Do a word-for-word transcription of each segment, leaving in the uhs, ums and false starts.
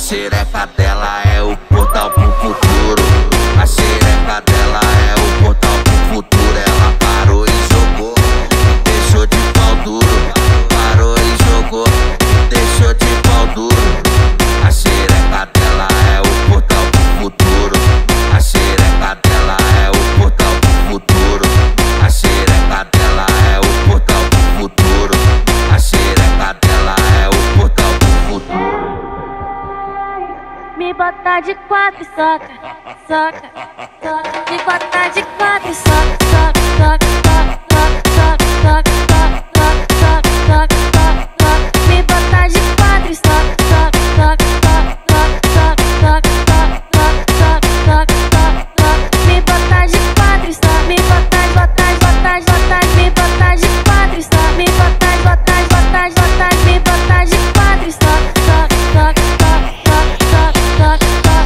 xereca dela é o portal pro futuro. A xereca dela é o portal pro futuro. Ela parou e jogou, deixou de pau duro. Parou e jogou, deixou de pau duro. A xereca dela é o portal pro futuro. A xereca dela é o portal pro futuro. A xereca dela é o portal pro futuro. A xereca dela é o portal pro futuro. Me bota de quatro e soca, soca, soca. Me bota de quatro e soca, soca, soca, soca, soca, soca, soca, soca, soca, soca. Me bota de quatro e soca, soca, soca, soca, soca, soca, soca, soca, soca. Me bota de quatro e soca, me bota, bota, bota, bota, me bota de quatro e soca, me bota, bota, bota, bota, me bota de quatro e soca, soca, soca, soca, soca,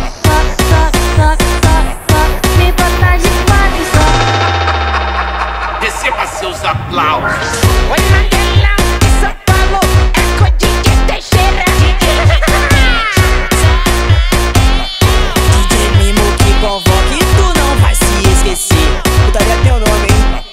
soca. Me botar de quatro e soca. Receba seus aplausos. Oi, Mandelão de São Paulo, é com D J Teixeira. D J Mimo que convoque, tu não vai se esquecer. Putaria teu nome, hein?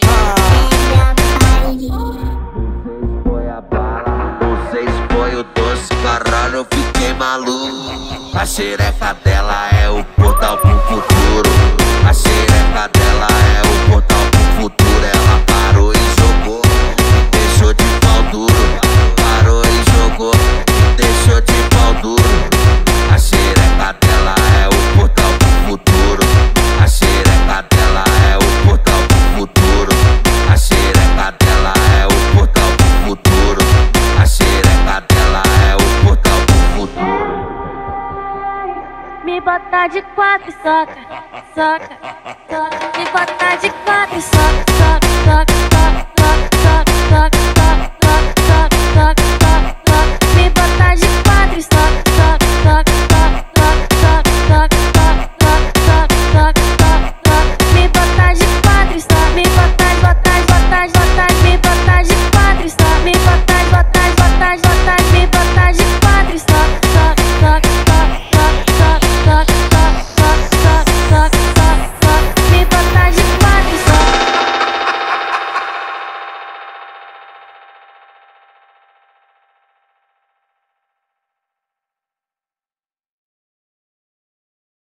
Foi a bala, vocês foi o doce, caralho, eu fiquei maluco. A xereca dela é o portal pro futuro. A xereca dela é o portal pro futuro. Ela parou e jogou, deixou de pau duro. Parou e jogou, deixou de pau duro. A xereca dela é o portal pro futuro. A xereca dela é o portal pro futuro. A xereca dela é o portal pro futuro. A xereca dela é o portal pro futuro. Me bota de quatro e soca, soca, soca. Me bota de quatro e soca, soca, soca.